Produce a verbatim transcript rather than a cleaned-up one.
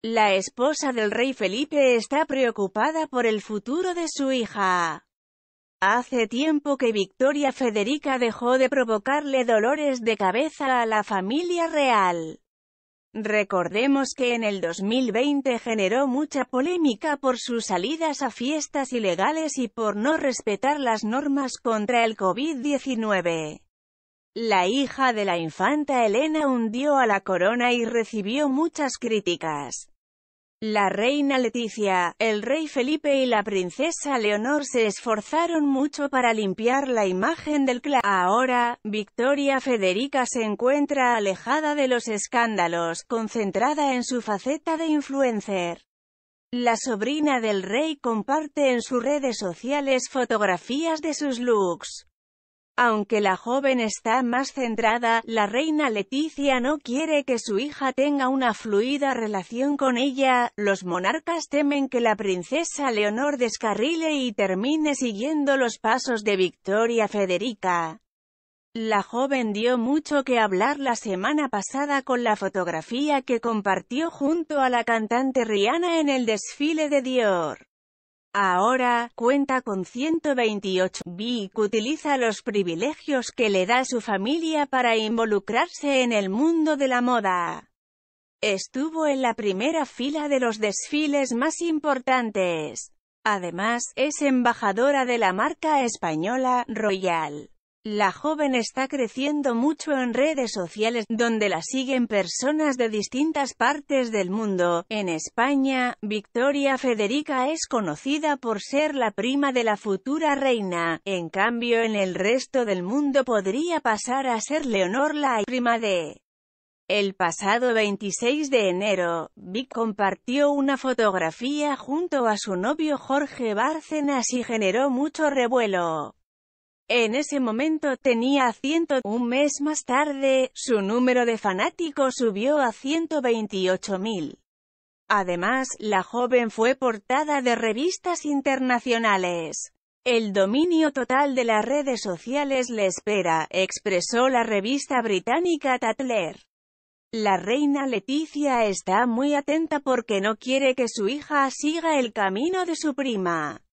La esposa del rey Felipe está preocupada por el futuro de su hija. Hace tiempo que Victoria Federica dejó de provocarle dolores de cabeza a la familia real. Recordemos que en el dos mil veinte generó mucha polémica por sus salidas a fiestas ilegales y por no respetar las normas contra el COVID diecinueve. La hija de la infanta Elena hundió a la corona y recibió muchas críticas. La reina Leticia, el rey Felipe y la princesa Leonor se esforzaron mucho para limpiar la imagen del clan. Ahora, Victoria Federica se encuentra alejada de los escándalos, concentrada en su faceta de influencer. La sobrina del rey comparte en sus redes sociales fotografías de sus looks. Aunque la joven está más centrada, la reina Leticia no quiere que su hija tenga una fluida relación con ella. Los monarcas temen que la princesa Leonor descarrile y termine siguiendo los pasos de Victoria Federica. La joven dio mucho que hablar la semana pasada con la fotografía que compartió junto a la cantante Rihanna en el desfile de Dior. Ahora, cuenta con ciento veintiocho. Vic utiliza los privilegios que le da su familia para involucrarse en el mundo de la moda. Estuvo en la primera fila de los desfiles más importantes. Además, es embajadora de la marca española Royal. La joven está creciendo mucho en redes sociales, donde la siguen personas de distintas partes del mundo. En España, Victoria Federica es conocida por ser la prima de la futura reina, en cambio en el resto del mundo podría pasar a ser Leonor, la prima de. El pasado veintiséis de enero, Vic compartió una fotografía junto a su novio Jorge Bárcenas y generó mucho revuelo. En ese momento tenía ciento uno. Un mes más tarde, su número de fanáticos subió a ciento veintiocho mil. Además, la joven fue portada de revistas internacionales. El dominio total de las redes sociales le espera, expresó la revista británica Tatler. La reina Leticia está muy atenta porque no quiere que su hija siga el camino de su prima.